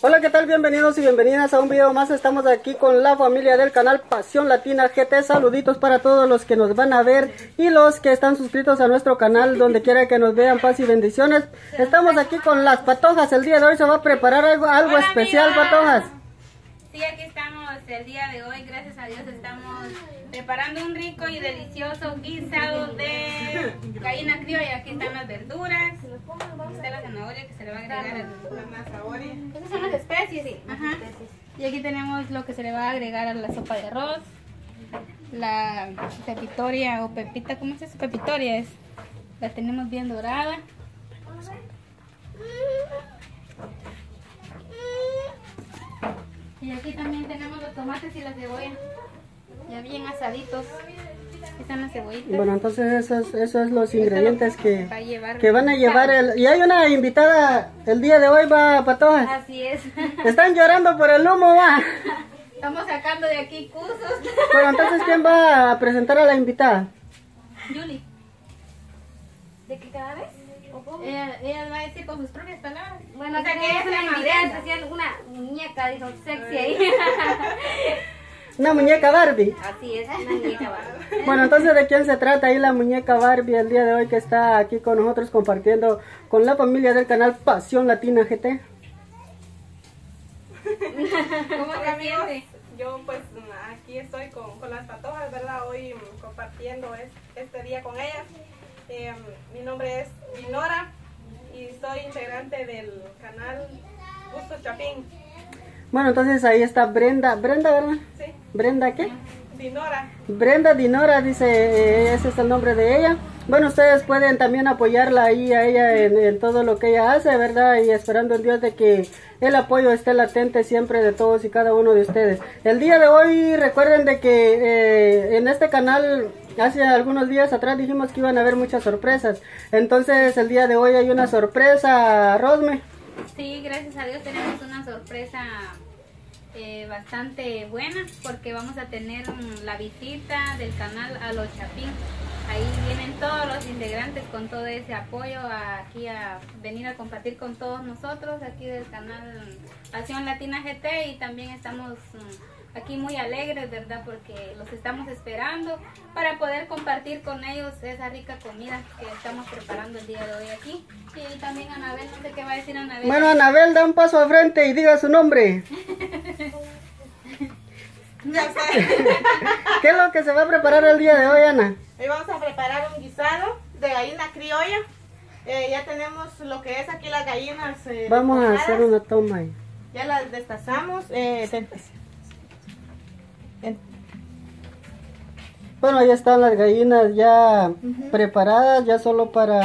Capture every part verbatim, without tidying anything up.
Hola, ¿qué tal? Bienvenidos y bienvenidas a un video más. Estamos aquí con la familia del canal Pasión Latina G T. Saluditos para todos los que nos van a ver y los que están suscritos a nuestro canal, donde quiera que nos vean. Paz y bendiciones. Estamos aquí con las patojas. El día de hoy se va a preparar algo, algo Hola, especial, amiga. patojas. Sí, aquí estamos el día de hoy, gracias a Dios estamos preparando un rico y delicioso guisado de gallina criolla. Aquí están las verduras, aquí está la zanahoria que se le va a agregar la zanahoria. Esas son las especies, sí. Ajá. Y aquí tenemos lo que se le va a agregar a la sopa de arroz, la pepitoria o pepita, ¿cómo se dice? Pepitoria es, la tenemos bien dorada. Y aquí también tenemos los tomates y la cebolla, ya bien asaditos. Aquí están las cebollitas. Bueno, entonces esos, esos es los ingredientes que, va a llevar que van a llevar el... Y hay una invitada el día de hoy, va, patojas. Así es. Están llorando por el humo, va. Estamos sacando de aquí cursos. Bueno, entonces, ¿quién va a presentar a la invitada? Yuli. ¿De qué cada vez? Ella, ella va a decir con sus propias palabras. Bueno, o sea, que es ella una es la invitada invitada. especial, una muñeca, dijo, sexy ahí. Una muñeca Barbie. Así es, una muñeca Barbie. Bueno, entonces, ¿de quién se trata ahí la muñeca Barbie el día de hoy que está aquí con nosotros compartiendo con la familia del canal Pasión Latina G T? ¿Cómo Hola, te amigos, sientes? yo pues aquí estoy con, con las patojas, ¿verdad? Hoy mm, compartiendo es- este día con ellas. Eh, mi nombre es Dinora y soy integrante del canal Gusto Chapín. Bueno, entonces ahí está Brenda. Brenda, ¿verdad? Sí, ¿Brenda qué? Dinora. Brenda Dinora, dice, eh, ese es el nombre de ella. Bueno, ustedes pueden también apoyarla ahí a ella en, en todo lo que ella hace, ¿verdad? Y esperando en Dios de que el apoyo esté latente siempre de todos y cada uno de ustedes. El día de hoy, recuerden de que eh, en este canal, hace algunos días atrás dijimos que iban a haber muchas sorpresas. Entonces, el día de hoy hay una sorpresa, Rosme. Sí, gracias a Dios tenemos una sorpresa eh, bastante buena, porque vamos a tener mm, la visita del canal a los Chapín. Ahí vienen todos los integrantes con todo ese apoyo a- aquí a venir a compartir con todos nosotros aquí del canal Pasión Latina G T, y también estamos mm, aquí muy alegres, ¿verdad? Porque los estamos esperando para poder compartir con ellos esa rica comida que estamos preparando el día de hoy aquí. Y también Anabel, no sé qué va a decir Anabel. Bueno, Anabel, da un paso al frente y diga su nombre. Ya sé. ¿Qué es lo que se va a preparar el día de hoy, Ana? Hoy vamos a preparar un guisado de gallina criolla. Eh, ya tenemos lo que es aquí las gallinas. eh, Vamos a despojadas. hacer una toma ahí. Ya las destazamos. Eh, te- en- Bueno, ahí están las gallinas ya preparadas, ya solo para,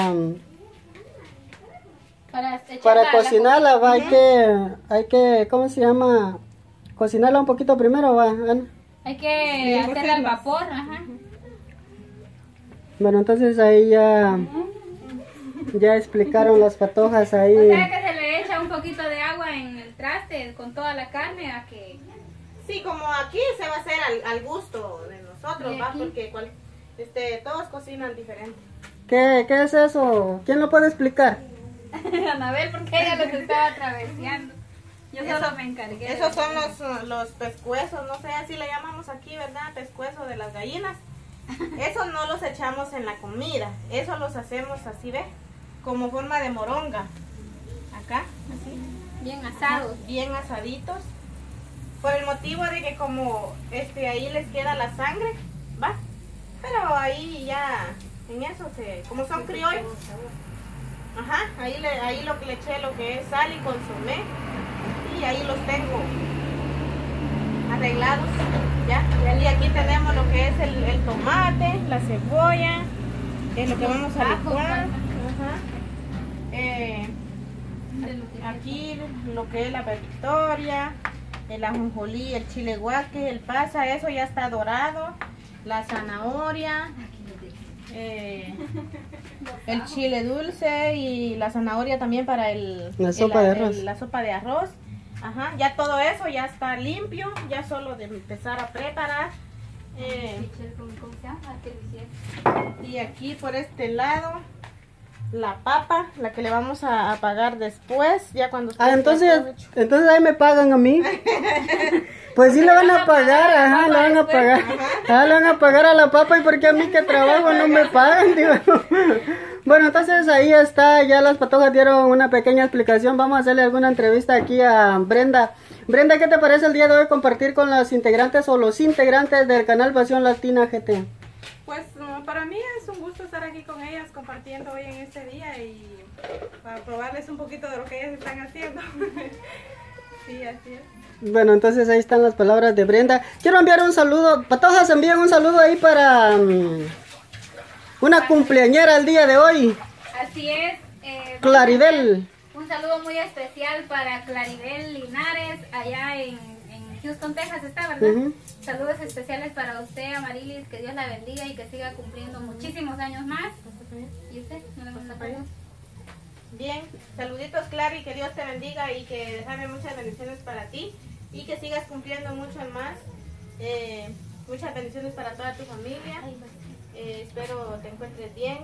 Para, echar para la- la cocinarla, va, hay Ujú. que, hay que, ¿cómo se llama? Cocinarla un poquito primero, va, Ana. Hay que hacerla al vapor, ajá. Bueno, entonces ahí ya, ya explicaron las patojas ahí. O sea que se le echa un poquito de agua en el traste con toda la carne a que... Sí, como aquí se va a hacer al, al gusto de nosotros, ¿Y ¿va? aquí? Porque cual- este, todos cocinan diferente. ¿Qué, qué es eso? ¿Quién lo puede explicar? Anabel, porque ella los estaba traveseando. Yo solo me encargué. Esos son los, uh, los pescuezos, no sé, así le llamamos aquí, ¿verdad? Pescuezo de las gallinas. Esos no los echamos en la comida, esos los hacemos así, ¿ves? Como forma de moronga. Acá, así. Bien asados. Bien asaditos. Por el motivo de que como este ahí les queda la sangre, ¿va? Pero ahí ya, en eso se, como son criollos. Ajá, ahí, le, ahí lo que le eché lo que es sal y consomé. Y ahí los tengo arreglados, ¿ya? Y aquí tenemos lo que es el, el tomate, la cebolla, es lo que vamos a Ajo, licuar. ajá. Ajá. Eh, aquí lo que es la pepitoria, el ajonjolí, el chile guaque, el pasa, eso ya está dorado, la zanahoria, eh, el chile dulce y la zanahoria también para el, La el- sopa de el- arroz. la sopa de arroz. Ajá, ya todo eso ya está limpio, ya solo de empezar a preparar. Eh, ¿Cómo se llama? ¿Qué le hicieron? y aquí por este lado la papa, la que le vamos a, a pagar después, ya cuando Ah, entonces, entonces ahí me pagan a mí. Pues sí le van a pagar, ajá, le van a pagar. Ah, le van a pagar a la papa y porque a mí que trabajo no me pagan, digo. Bueno, entonces ahí está, ya las patojas dieron una pequeña explicación. Vamos a hacerle alguna entrevista aquí a Brenda. Brenda, ¿qué te parece el día de hoy compartir con las integrantes o los integrantes del canal Pasión Latina G T? Pues no, para mí es un gusto estar aquí con ellas compartiendo hoy en este día y para probarles un poquito de lo que ellas están haciendo. Sí, así es. Bueno, entonces ahí están las palabras de Brenda. Quiero enviar un saludo, patojas, envían un saludo ahí para um, una cumpleañera el día de hoy. Así es. Eh, Claribel. Un saludo muy especial para Claribel Linares, allá en, en Houston, Texas, ¿está, verdad? Uh-huh. Saludos especiales para usted, Amarilis, que Dios la bendiga y que siga cumpliendo muchísimos años más. ¿Y usted? ¿No le gusta saludos? Bien, saluditos Clary, que Dios te bendiga y que derrame muchas bendiciones para ti y que sigas cumpliendo mucho más. Eh, muchas bendiciones para toda tu familia. Eh, espero te encuentres bien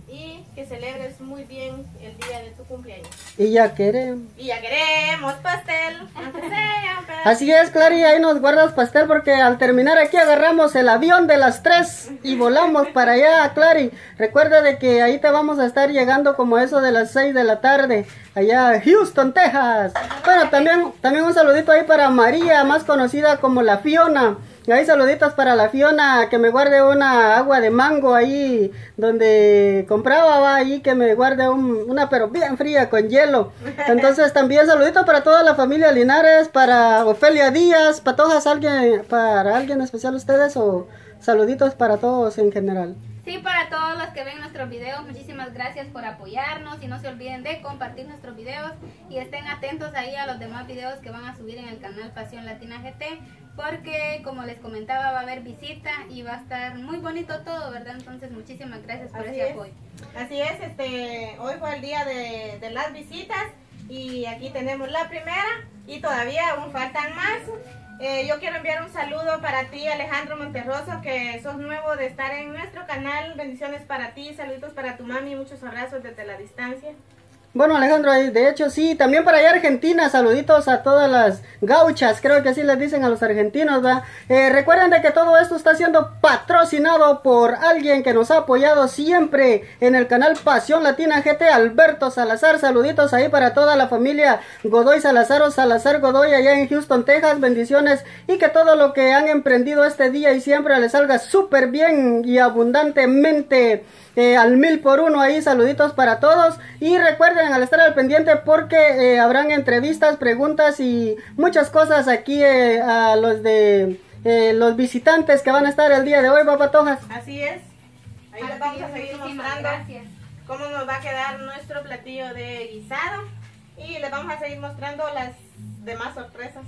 y que celebres muy bien el día de tu cumpleaños. Y ya queremos. Y ya queremos pastel, aunque sea un pedazo. Así es, Clary, ahí nos guardas pastel porque al terminar aquí agarramos el avión de las tres y volamos para allá, Clary. Recuerda de que ahí te vamos a estar llegando como eso de las seis de la tarde, allá a Houston, Texas. Bueno, también, también un saludito ahí para María, más conocida como la Fiona. Ahí saluditos para la Fiona, que me guarde una agua de mango ahí donde compraba, va, ahí que me guarde un, una pero bien fría con hielo. Entonces también saluditos para toda la familia Linares, para Ofelia Díaz, patojas, alguien, para alguien especial ustedes o saluditos para todos en general. Sí, para todos los que ven nuestros videos, muchísimas gracias por apoyarnos y no se olviden de compartir nuestros videos y estén atentos ahí a los demás videos que van a subir en el canal Pasión Latina G T, porque como les comentaba va a haber visita y va a estar muy bonito todo, ¿verdad? Entonces muchísimas gracias por Así ese es. apoyo. Así es, este, hoy fue el día de, de las visitas y aquí tenemos la primera y todavía aún faltan más. Eh, yo quiero enviar un saludo para ti, Alejandro Monterroso, que sos nuevo de estar en nuestro canal. Bendiciones para ti, saluditos para tu mami, muchos abrazos desde la distancia. Bueno, Alejandro, de hecho sí, también para allá Argentina, saluditos a todas las gauchas, creo que así les dicen a los argentinos, ¿verdad? Eh, recuerden de que todo esto está siendo patrocinado por alguien que nos ha apoyado siempre en el canal Pasión Latina G T, Alberto Salazar. Saluditos ahí para toda la familia Godoy Salazar o Salazar Godoy allá en Houston, Texas. Bendiciones y que todo lo que han emprendido este día y siempre les salga súper bien y abundantemente. Eh, al mil por uno ahí, saluditos para todos y recuerden al estar al pendiente porque eh, habrán entrevistas, preguntas y muchas cosas aquí eh, a los de eh, los visitantes que van a estar el día de hoy, papatojas. Así es, ahí les vamos a seguir mostrando Gracias. cómo nos va a quedar nuestro platillo de guisado y les vamos a seguir mostrando las demás sorpresas.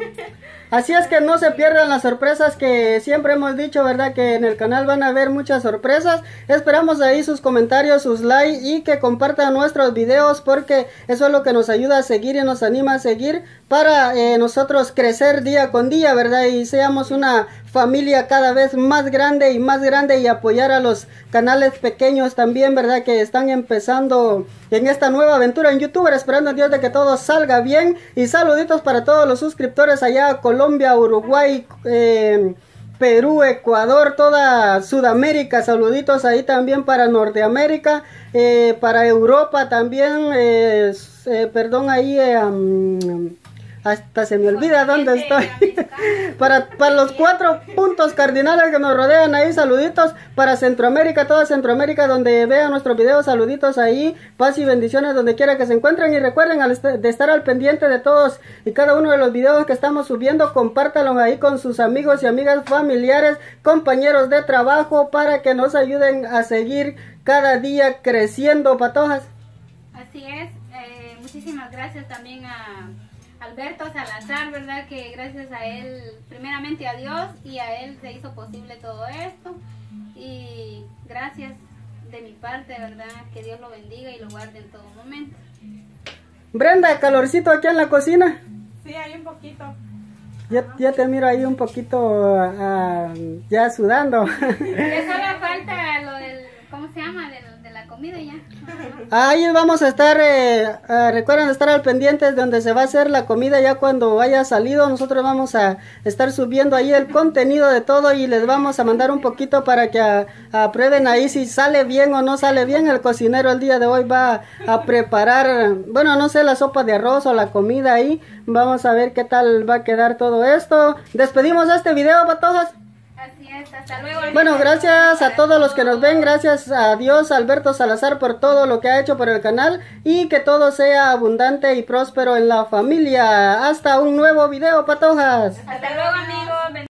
Así es que no se pierdan las sorpresas que siempre hemos dicho, ¿verdad? Que en el canal van a haber muchas sorpresas. Esperamos ahí sus comentarios, sus likes y que compartan nuestros videos porque eso es lo que nos ayuda a seguir y nos anima a seguir para eh, nosotros crecer día con día, ¿verdad? Y seamos una familia cada vez más grande y más grande y apoyar a los canales pequeños también, ¿verdad? Que están empezando en esta nueva aventura en YouTube, esperando a Dios de que todo salga bien y saluditos para todos los suscriptores allá, Colombia, Uruguay, eh, Perú, Ecuador, toda Sudamérica, saluditos ahí también para Norteamérica, eh, para Europa también, eh, eh, perdón ahí, eh, um, hasta se me olvida dónde estoy. para, para los cuatro puntos cardinales que nos rodean ahí, saluditos para Centroamérica, toda Centroamérica donde vean nuestros videos, saluditos ahí, paz y bendiciones donde quiera que se encuentren y recuerden al est de estar al pendiente de todos y cada uno de los videos que estamos subiendo, compártanlos ahí con sus amigos y amigas, familiares, compañeros de trabajo para que nos ayuden a seguir cada día creciendo, patojas. Así es, eh, muchísimas gracias también a Alberto Salazar, ¿verdad? Que gracias a él, primeramente a Dios y a él se hizo posible todo esto. Y gracias de mi parte, ¿verdad? Que Dios lo bendiga y lo guarde en todo momento. Brenda, calorcito aquí en la cocina. Sí, hay un poquito. Ya, ya te miro ahí un poquito uh, ya sudando. Le solo falta lo del, ¿cómo se llama? De, de la comida. comida ya. Ahí vamos a estar, eh, eh, recuerden estar al pendiente de donde se va a hacer la comida ya cuando haya salido. Nosotros vamos a estar subiendo ahí el contenido de todo y les vamos a mandar un poquito para que a, a prueben ahí si sale bien o no sale bien. El cocinero el día de hoy va a preparar, bueno, no sé, la sopa de arroz o la comida ahí. Vamos a ver qué tal va a quedar todo esto. Despedimos este video, patojas. Así es, hasta luego. Bueno, gracias a todos los que nos ven, gracias a Dios, Alberto Salazar, por todo lo que ha hecho por el canal y que todo sea abundante y próspero en la familia. Hasta un nuevo video, patojas. Hasta luego, amigos.